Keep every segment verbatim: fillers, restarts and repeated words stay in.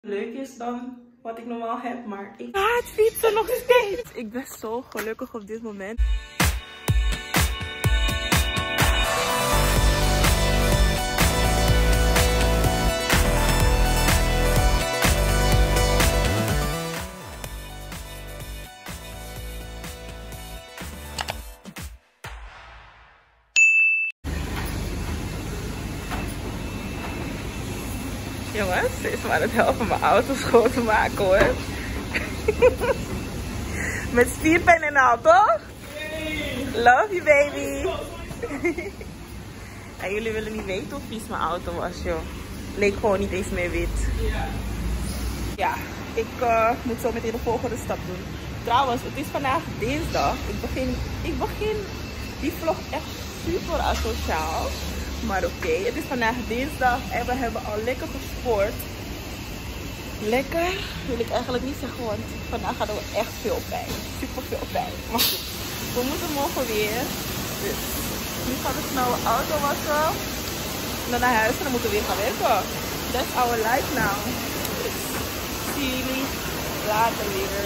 leuk is dan wat ik normaal heb, maar ik ga het fietsen nog steeds. Ik ben zo gelukkig op dit moment. Jongens, ze is me aan het helpen mijn auto schoon te maken hoor. Met spierpijn en al, toch? Love you baby. En jullie willen niet weten hoe vies mijn auto was joh. Leek gewoon niet eens meer wit. Ja, ik uh, moet zo meteen de volgende stap doen. Trouwens, het is vandaag dinsdag. Ik begin, ik begin die vlog echt super asociaal. Maar oké, okay, het is vandaag dinsdag en we hebben al lekker gesport. Lekker wil ik eigenlijk niet zeggen, want vandaag hadden we echt veel pijn. Super veel pijn. Maar goed, we moeten morgen weer. Dus nu gaan we snel de auto wassen. En dan naar huis en dan moeten we weer gaan werken. That's our life now. Dus zie jullie later weer.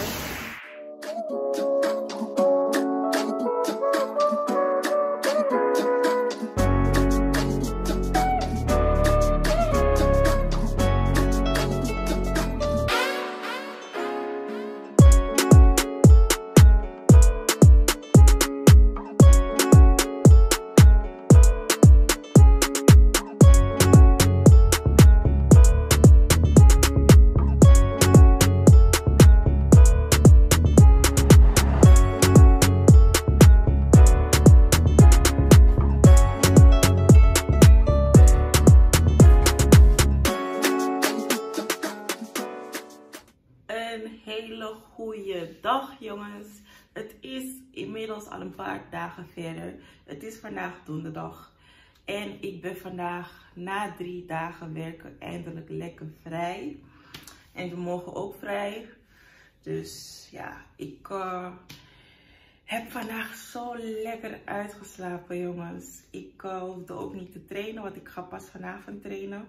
Goeiedag jongens, het is inmiddels al een paar dagen verder. Het is vandaag donderdag en ik ben vandaag na drie dagen werken eindelijk lekker vrij. En we mogen ook vrij. Dus ja, ik uh, heb vandaag zo lekker uitgeslapen jongens. Ik uh, hoefde ook niet te trainen, want ik ga pas vanavond trainen.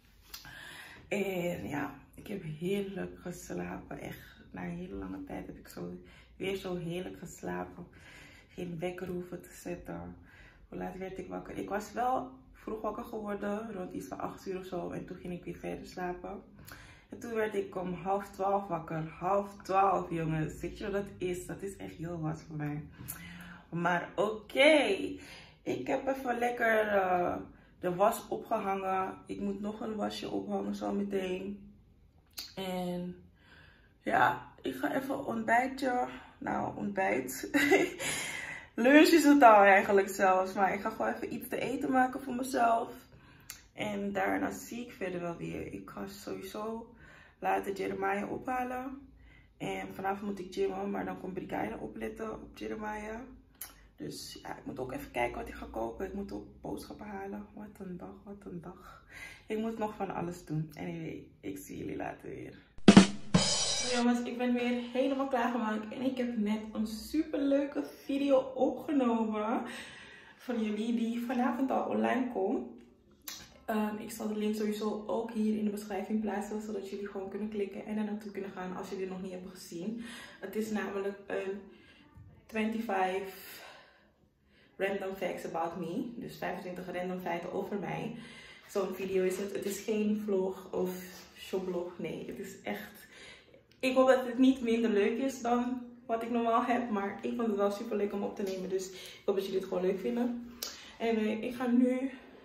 En ja, ik heb heerlijk geslapen, echt. Na een hele lange tijd heb ik zo, weer zo heerlijk geslapen. Geen wekker hoeven te zetten. Hoe laat werd ik wakker? Ik was wel vroeg wakker geworden, rond iets van acht uur of zo. En toen ging ik weer verder slapen. En toen werd ik om half twaalf wakker. Half twaalf jongens. Weet je wat dat is? Dat is echt heel wat voor mij. Maar oké. Okay. Ik heb even lekker uh, de was opgehangen. Ik moet nog een wasje ophangen zo meteen. En... ja, ik ga even ontbijtje. Nou, ontbijt. Lunch is het al eigenlijk zelfs. Maar ik ga gewoon even iets te eten maken voor mezelf. En daarna zie ik verder wel weer. Ik ga sowieso later Jeremiah ophalen. En vanavond moet ik gymmen. Maar dan komt Brigida opletten op Jeremiah. Dus ja, ik moet ook even kijken wat ik ga kopen. Ik moet ook boodschappen halen. Wat een dag, wat een dag. Ik moet nog van alles doen. Anyway, ik zie jullie later weer. Jongens, ik ben weer helemaal klaargemaakt en ik heb net een super leuke video opgenomen voor jullie die vanavond al online komt. Um, ik zal de link sowieso ook hier in de beschrijving plaatsen, zodat jullie gewoon kunnen klikken en er naartoe kunnen gaan als jullie het nog niet hebben gezien. Het is namelijk een vijfentwintig random facts about me, dus vijfentwintig random feiten over mij. Zo'n video is het. Het is geen vlog of showblog, nee, het is echt... Ik hoop dat het niet minder leuk is dan wat ik normaal heb. Maar ik vond het wel super leuk om op te nemen. Dus ik hoop dat jullie het gewoon leuk vinden. En uh, ik ga nu...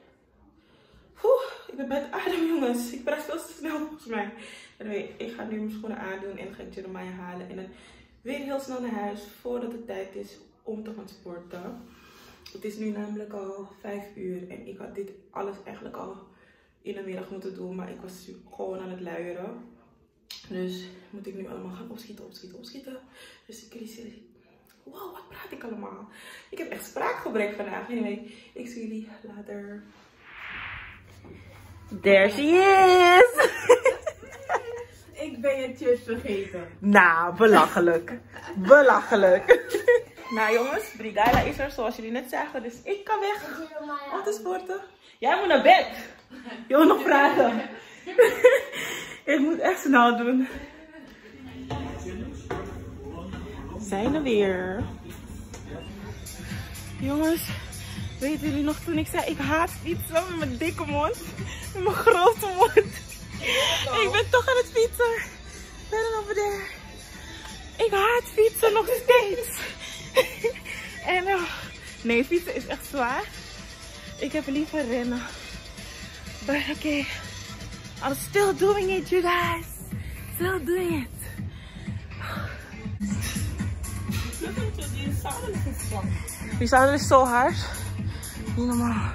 Oeh, ik ben bij het adem jongens. Ik praat veel te snel volgens mij. Anyway, ik ga nu mijn schoenen aandoen. En dan ga ik Jeremiah halen. En dan weer heel snel naar huis. Voordat het tijd is om te gaan sporten. Het is nu namelijk al vijf uur. En ik had dit alles eigenlijk al in de middag moeten doen. Maar ik was gewoon aan het luieren. Dus moet ik nu allemaal gaan opschieten, opschieten, opschieten. Dus ik jullie zien, wow, wat praat ik allemaal? Ik heb echt spraakgebrek vandaag. Anyway, ik zie jullie later. There she is! Ik ben je tjus vergeten. Nou, belachelijk. Belachelijk. Nou jongens, Brigida is er zoals jullie net zagen. Dus ik kan weg. Om te sporten. Jij moet naar bed. Je wil nog praten. Ik moet echt snel doen. Zijn er weer. Jongens, weten jullie nog toen ik zei ik haat fietsen met mijn dikke mond? Met mijn grote mond. Ik ben toch aan het fietsen. Verder over daar. Ik haat fietsen nog steeds. En uh, nee, fietsen is echt zwaar. Ik heb liever rennen. But okay, I'm still doing it, you guys. Still doing it. Die zadel is zo hard. Niet normaal.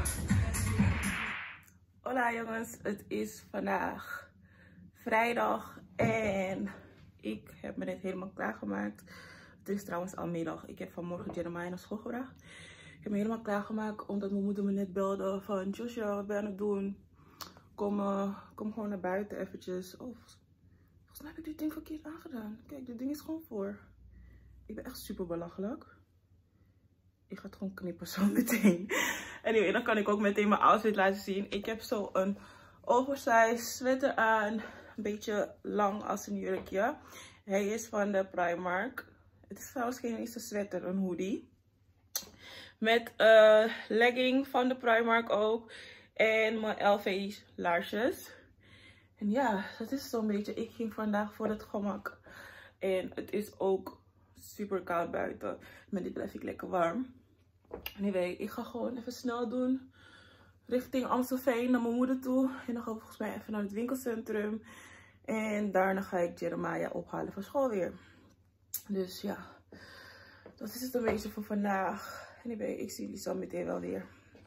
Hola jongens, het is vandaag vrijdag en ik heb me net helemaal klaargemaakt. Het is trouwens al middag. Ik heb vanmorgen Jeremiah naar school gebracht. Ik heb me helemaal klaargemaakt omdat mijn moeder me net belde van Joshua, wat ben je aan het doen? Kom, uh, kom gewoon naar buiten eventjes. Oh, volgens mij heb ik dit ding verkeerd aangedaan. Kijk, dit ding is gewoon voor. Ik ben echt super belachelijk. Ik ga het gewoon knippen zo meteen. Anyway, dan kan ik ook meteen mijn outfit laten zien. Ik heb zo een oversized sweater aan. Een beetje lang als een jurkje. Hij is van de Primark. Het is trouwens geen eens een sweater, een hoodie. Met uh, legging van de Primark ook. En mijn L V laarsjes. En ja, dat is zo'n beetje. Ik ging vandaag voor het gemak. En het is ook super koud buiten. Met dit blijf ik lekker warm. Anyway, ik ga gewoon even snel doen. Richting Amstelveen naar mijn moeder toe. En dan gaan we volgens mij even naar het winkelcentrum. En daarna ga ik Jeremiah ophalen van school weer. Dus ja, dat is het een beetje voor vandaag. Anyway, ik zie jullie zo meteen wel weer.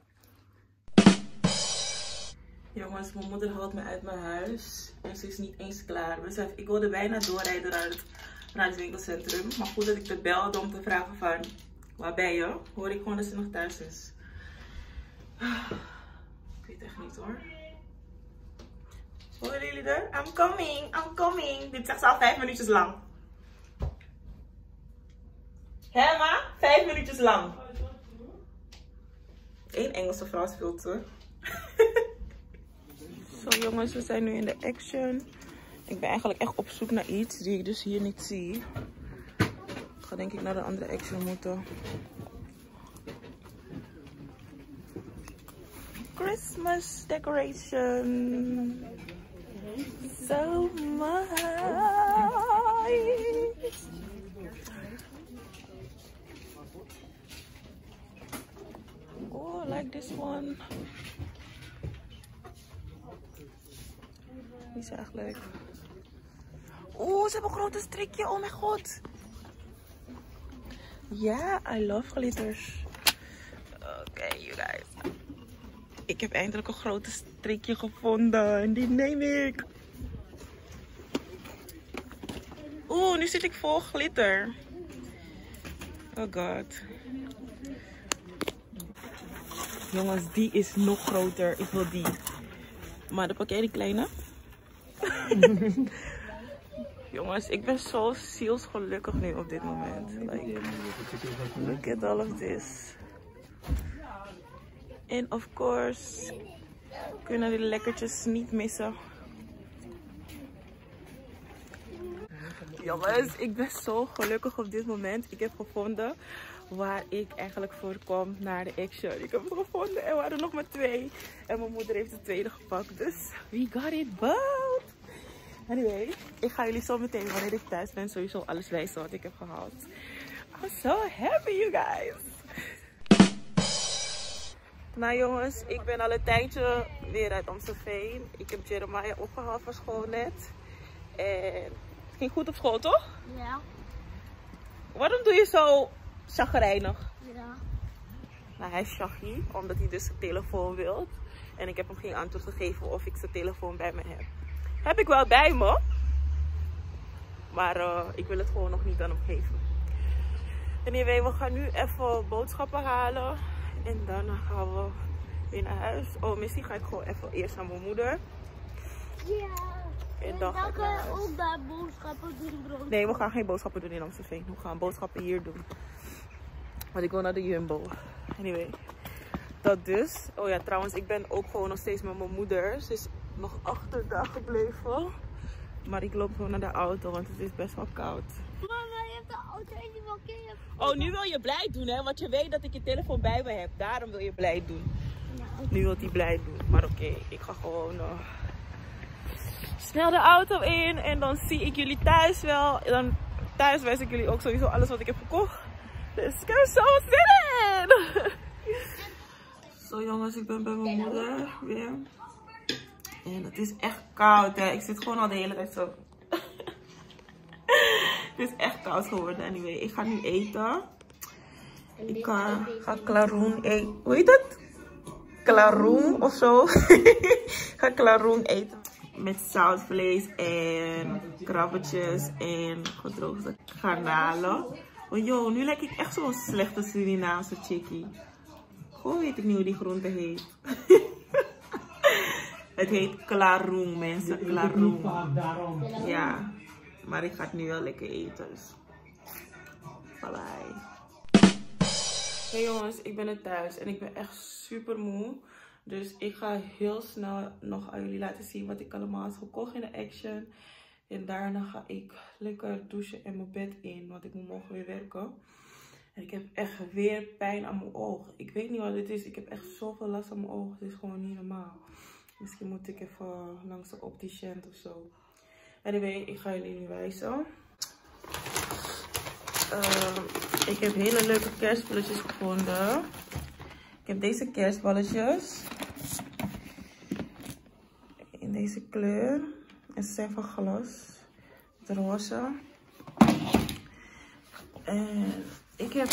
Jongens, mijn moeder haalt me uit mijn huis. En ze is niet eens klaar. Dus ik wilde bijna doorrijden naar het, naar het winkelcentrum. Maar goed dat ik de belde om te vragen van, waar ben je? Hoor ik gewoon dat ze nog thuis is. Ik weet echt niet hoor. Horen jullie er? I'm coming, I'm coming. Dit zegt ze al vijf minuutjes lang. Hé ma? Vijf minuutjes lang. Eén Engelse vrouw speelt hoor. Zo jongens, we zijn nu in de Action. Ik ben eigenlijk echt op zoek naar iets die ik dus hier niet zie. Ik ga denk ik naar de andere Action moeten. Christmas decoration. So nice. Oh, I like this one. Die is echt leuk. Oeh, ze hebben een grote strikje. Oh mijn god. Ja, yeah, I love glitters. Oké, okay, you guys. Ik heb eindelijk een grote strikje gevonden. En die neem ik. Oeh, nu zit ik vol glitter. Oh god. Jongens, die is nog groter. Ik wil die. Maar dan pak jij die kleine. Jongens, ik ben zo zielsgelukkig nu op dit moment. Like, look at all of this. En of course, kunnen die lekkertjes niet missen. Jongens, ik ben zo gelukkig op dit moment. Ik heb gevonden waar ik eigenlijk voor kom naar de Action. Ik heb het gevonden en we hadden nog maar twee. En mijn moeder heeft de tweede gepakt. Dus we got it both. Anyway, ik ga jullie zo meteen, wanneer ik thuis ben, sowieso alles wijzen wat ik heb gehaald. I'm so happy, you guys. Nou jongens, ik ben al een tijdje weer uit Amstelveen. Ik heb Jeremiah opgehaald van school net. En het ging goed op school, toch? Ja. Waarom doe je zo chagrijnig? Ja. Nou, hij is shaggy, omdat hij dus zijn telefoon wil. En ik heb hem geen antwoord gegeven of ik zijn telefoon bij me heb. Heb ik wel bij me. Maar uh, ik wil het gewoon nog niet aan hem geven. Anyway, we gaan nu even boodschappen halen. En daarna gaan we weer naar huis. Oh, misschien ga ik gewoon even eerst naar mijn moeder. Ja. En dan ga ik naar huis. Ook daar boodschappen doen, bro. Nee, we gaan geen boodschappen doen in Amstelveen. We gaan boodschappen hier doen. Want ik wil naar de Jumbo. Anyway. Dat dus. Oh ja, trouwens, ik ben ook gewoon nog steeds met mijn moeder. Ze is nog achter daar gebleven. Maar ik loop gewoon naar de auto, want het is best wel koud. Mama, je hebt de auto en die wil keer. Oh, nu wil je blij doen, hè? Want je weet dat ik je telefoon bij me heb. Daarom wil je blij doen. Nu wil hij blij doen. Maar oké, okay, ik ga gewoon uh, snel de auto in. En dan zie ik jullie thuis wel. En dan thuis wijs ik jullie ook sowieso alles wat ik heb gekocht. Dus ik heb zo zin in! Zo jongens, ik ben bij mijn moeder weer. En het is echt koud, hè. Ik zit gewoon al de hele tijd zo. Het is echt koud geworden. Anyway, ik ga nu eten. Ik uh, ga klaroen eten. Hoe heet het? Klaroen of zo. Ik ga klaroen eten. Met zoutvlees en krabbetjes en gedroogde garnalen. Oh joh, nu lijk ik echt zo'n slechte Surinaamse chickie. Gewoon weet ik niet hoe die groente heet. Het heet klaroen, mensen. Klaroen. Ja. Maar ik ga het nu wel lekker eten. Dus. Bye. Hey jongens, ik ben er thuis en ik ben echt super moe. Dus ik ga heel snel nog aan jullie laten zien wat ik allemaal heb gekocht in de Action. En daarna ga ik lekker douchen en mijn bed in, want ik moet morgen weer werken. En ik heb echt weer pijn aan mijn oog. Ik weet niet wat dit is. Ik heb echt zoveel last aan mijn ogen. Het is gewoon niet normaal. Misschien moet ik even langs de opticien of zo. Anyway, ik ga jullie nu wijzen. Uh, ik heb hele leuke kerstballetjes gevonden. Ik heb deze kerstballetjes. In deze kleur. En ze zijn van glas. Het roze. En ik heb...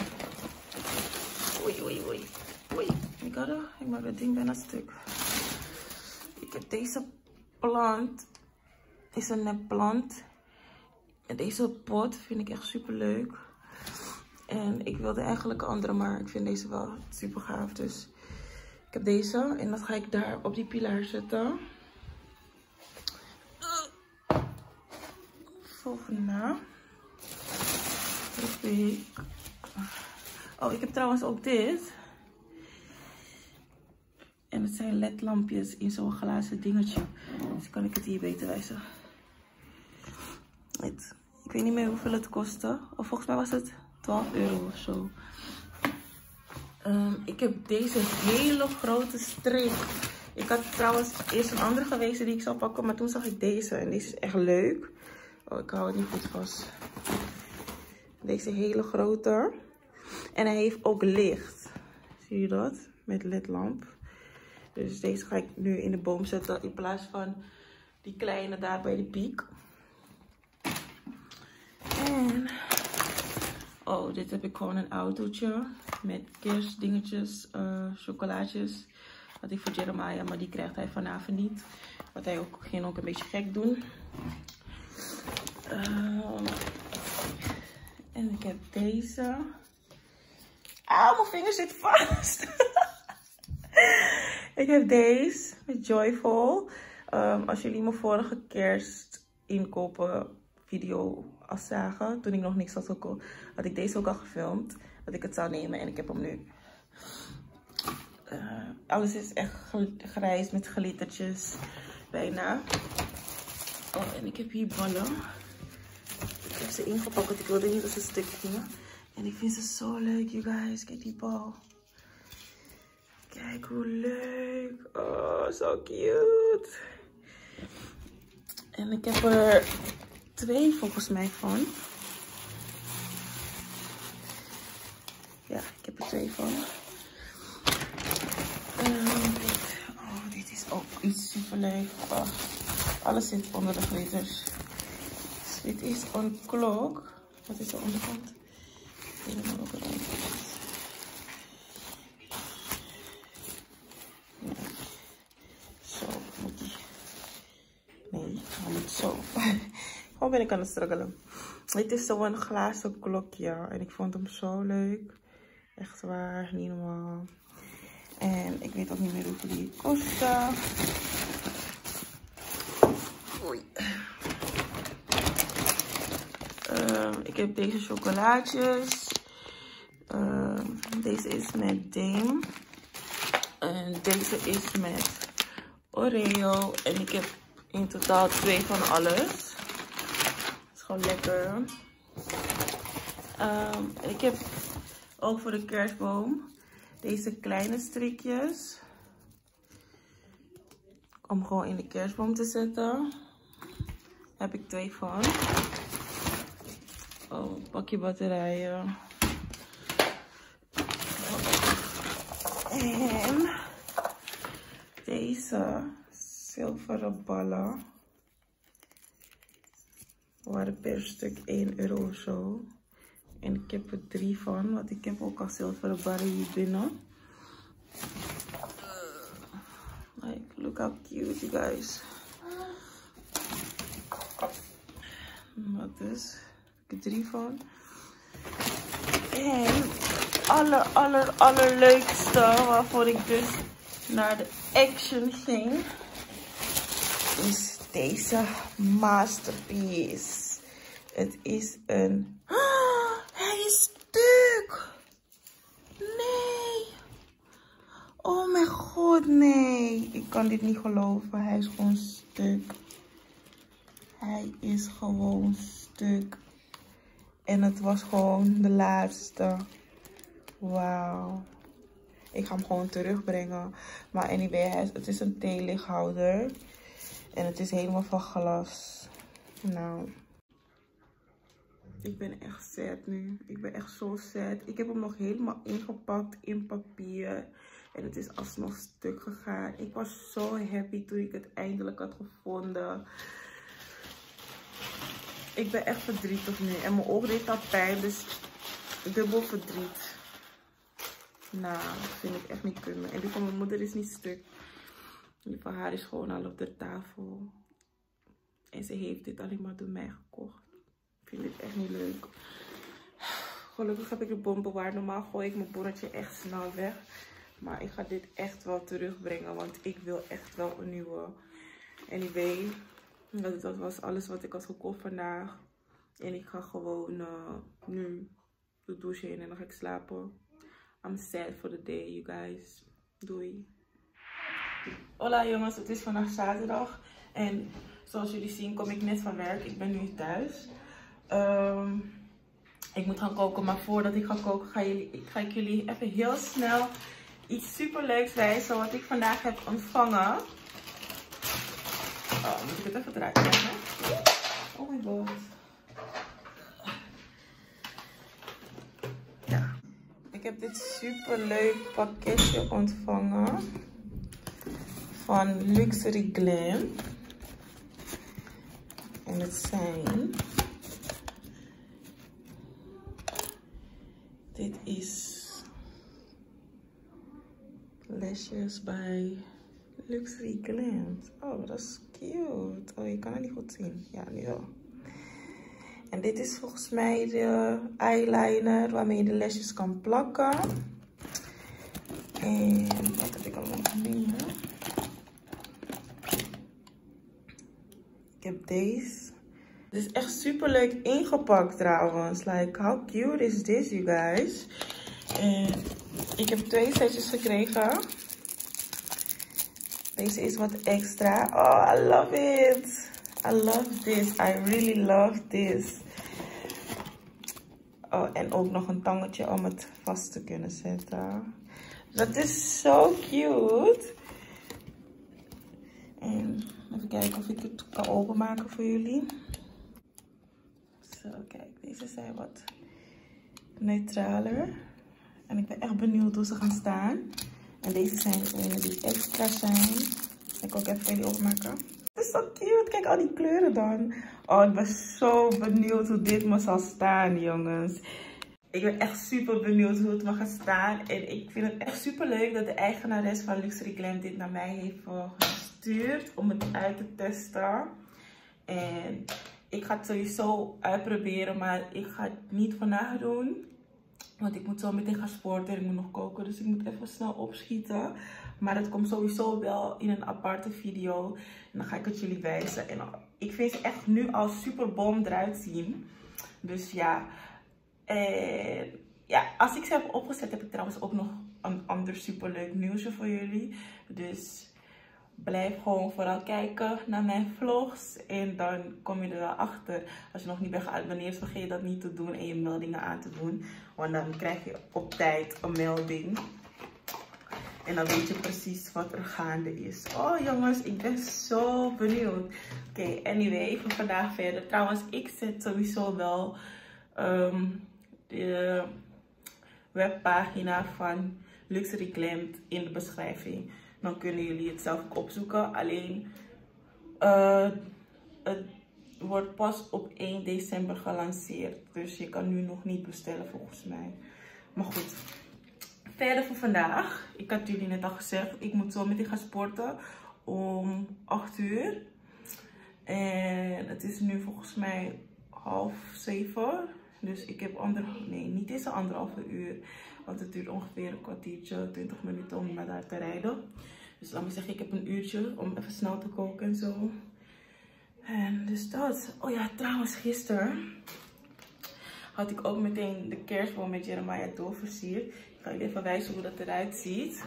Oei, oei, oei. Oei. Ik, had er... ik maak het ding bijna stuk. Ik heb deze plant. Dit is een nepplant. En deze pot vind ik echt super leuk. En ik wilde eigenlijk een andere, maar ik vind deze wel super gaaf. Dus ik heb deze. En dat ga ik daar op die pilaar zetten. Volgende. Heb ik. Oh, ik heb trouwens ook dit. En het zijn ledlampjes in zo'n glazen dingetje. Dus kan ik het hier beter wijzen. Dit. Ik weet niet meer hoeveel het kostte. Of volgens mij was het twaalf euro of zo. Um, ik heb deze hele grote strik. Ik had trouwens eerst een andere gewezen die ik zou pakken. Maar toen zag ik deze. En deze is echt leuk. Oh, ik hou het niet goed vast. Deze hele grote. En hij heeft ook licht. Zie je dat? Met ledlamp. Dus deze ga ik nu in de boom zetten. In plaats van die kleine daar bij de piek. En... oh, dit heb ik gewoon een autootje. Met kerstdingetjes. Uh, chocolaatjes. Had ik voor Jeremiah. Maar die krijgt hij vanavond niet. Want hij ook, ging ook een beetje gek doen. Uh, en ik heb deze. Ah, mijn vinger zit vast. Ik heb deze met Joyful. Um, als jullie mijn vorige kerst inkopen video al zagen, toen ik nog niks had gekocht, had ik deze ook al gefilmd. Dat ik het zou nemen en ik heb hem nu. Uh, alles is echt grijs met glittertjes. Bijna. Oh, en ik heb hier ballen. Ik heb ze ingepakt, want ik wilde niet dat ze stuk gingen. En ik vind ze zo leuk, you guys. Kijk die bal. Kijk hoe leuk. Oh, zo cute. En ik heb er twee volgens mij van. Ja, ik heb er twee van. Um, dit. Oh, dit is ook iets super leuk. Oh, alles zit onder de glitters. Dus dit is een klok. Wat is de onderkant? Helemaal ook het onderkant. Ja. Zo moet die. Nee, hij moet zo. Gewoon ben ik aan het struggelen. Dit is zo'n glazen klokje. En ik vond hem zo leuk. Echt waar, niet normaal. En ik weet ook niet meer hoeveel die kostte. Oei. Uh, ik heb deze chocolaatjes. Uh, deze is met Dame. En deze is met Oreo. En ik heb In totaal twee van alles. Het is gewoon lekker. Um, en ik heb ook voor de kerstboom deze kleine strikjes. Om gewoon in de kerstboom te zetten. Daar heb ik twee van. Oh, een pakje batterijen. En deze zilveren ballen. Waren per stuk één euro of zo. En ik heb er drie van, want ik heb ook al zilveren ballen hier binnen. Like, look how cute, you guys. Wat dus? Ik heb er drie van. En aller, aller, allerleukste waarvoor ik dus naar de Action ging, is deze masterpiece. Het is een... Oh, hij is stuk! Nee! Oh mijn god, nee! Ik kan dit niet geloven. Hij is gewoon stuk. Hij is gewoon stuk. En het was gewoon de laatste. Wauw. Ik ga hem gewoon terugbrengen. Maar anyway, het is een theelichthouder. En het is helemaal van glas. Nou. Ik ben echt sad nu. Ik ben echt zo sad. Ik heb hem nog helemaal ingepakt in papier. En het is alsnog stuk gegaan. Ik was zo happy toen ik het eindelijk had gevonden. Ik ben echt verdrietig nu. En mijn oog deed al pijn. Dus dubbel verdriet. Nou, dat vind ik echt niet kunnen. En die van mijn moeder is niet stuk. Die van haar is gewoon al op de tafel. En ze heeft dit alleen maar door mij gekocht. Ik vind dit echt niet leuk. Gelukkig heb ik de bom bewaard. Normaal gooi ik mijn bonnetje echt snel weg. Maar ik ga dit echt wel terugbrengen. Want ik wil echt wel een nieuwe. Anyway. Dat was alles wat ik had gekocht vandaag. En ik ga gewoon uh, nu de douche in en dan ga ik slapen. I'm sad for the day, you guys. Doei. Hola jongens, het is vandaag zaterdag. En zoals jullie zien kom ik net van werk. Ik ben nu thuis. Um, ik moet gaan koken, maar voordat ik ga koken ga, jullie, ga ik jullie even heel snel iets super leuks wijzen wat ik vandaag heb ontvangen. Oh, moet ik het even eruit leggen? Oh my god. Ja. Ik heb dit super leuk pakketje ontvangen van Luxury Glam. En het zijn... Dit is lesjes bij Luxury Glam. Oh, dat is cute. Oh, je kan het niet goed zien. Ja, nu wel. En dit is volgens mij de eyeliner waarmee je de lesjes kan plakken. En wat heb ik allemaal nog meer? Ik heb deze. Dit is echt super leuk ingepakt trouwens. Like, how cute is this, you guys? En ik heb twee setjes gekregen. Deze is wat extra. Oh, I love it. I love this. I really love this. Oh, en ook nog een tangetje om het vast te kunnen zetten. Dat is zo cute. En even kijken of ik het kan openmaken voor jullie. Zo, kijk. Deze zijn wat neutraler. En ik ben echt benieuwd hoe ze gaan staan. En deze zijn degenen die extra zijn. Ik kan ook even jullie openmaken. Het is zo cute. Kijk al die kleuren dan. Oh, ik ben zo benieuwd hoe dit me zal staan, jongens. Ik ben echt super benieuwd hoe het me gaat staan. En ik vind het echt super leuk dat de eigenares van Luxury Glam dit naar mij heeft gestuurd. Om het uit te testen. En ik ga het sowieso uitproberen. Maar ik ga het niet vandaag doen. Want ik moet zo meteen gaan sporten en ik moet nog koken. Dus ik moet even snel opschieten. Maar het komt sowieso wel in een aparte video. En dan ga ik het jullie wijzen. En ik vind ze echt nu al super bom eruit zien. Dus ja. En ja, als ik ze heb opgezet heb ik trouwens ook nog een ander super leuk nieuwsje voor jullie. Dus blijf gewoon vooral kijken naar mijn vlogs. En dan kom je er wel achter. Als je nog niet bent geabonneerd, vergeet dat niet te doen en je meldingen aan te doen. Want dan krijg je op tijd een melding. En dan weet je precies wat er gaande is. Oh jongens, ik ben zo benieuwd. Oké, okay, anyway, van vandaag verder. Trouwens, ik zet sowieso wel um, de webpagina van Luxury Glammed in de beschrijving. Dan kunnen jullie het zelf ook opzoeken. Alleen, uh, het wordt pas op één december gelanceerd. Dus je kan nu nog niet bestellen volgens mij. Maar goed. Verder voor vandaag. Ik had jullie net al gezegd. Ik moet zo meteen gaan sporten. Om acht uur. En het is nu volgens mij half zeven. Dus ik heb anderhalf... Nee, niet eens een anderhalve uur. Want het duurt ongeveer een kwartiertje, twintig minuten om naar daar te rijden. Dus laat me zeggen, ik heb een uurtje om even snel te koken en zo. En dus dat. Oh ja, trouwens gisteren had ik ook meteen de kerstboom met Jeremiah doorversierd. Ik ga jullie even wijzen hoe dat eruit ziet.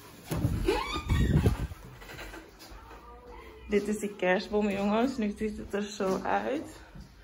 Dit is de kerstboom, jongens. Nu ziet het er zo uit.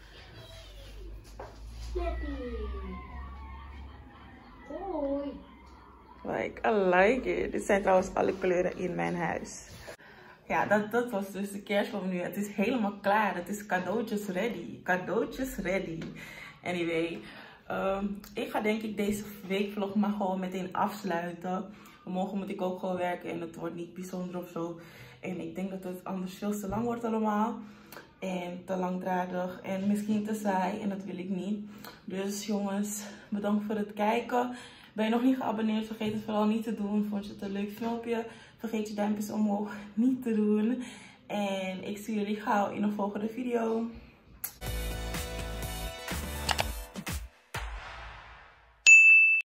Hoi. Like, I like it. Dit zijn trouwens alle kleuren in mijn huis. Ja, dat, dat was dus de kerstboom nu. Het is helemaal klaar. Het is cadeautjes ready. Cadeautjes ready. Anyway, um, ik ga denk ik deze weekvlog maar gewoon meteen afsluiten. Morgen moet ik ook gewoon werken en het wordt niet bijzonder of zo. En ik denk dat het anders veel te lang wordt allemaal. En te langdradig en misschien te saai en dat wil ik niet. Dus jongens, bedankt voor het kijken. Ben je nog niet geabonneerd, vergeet het vooral niet te doen. Vond je het een leuk filmpje? Vergeet je duimpjes omhoog niet te doen. En ik zie jullie gauw in een volgende video.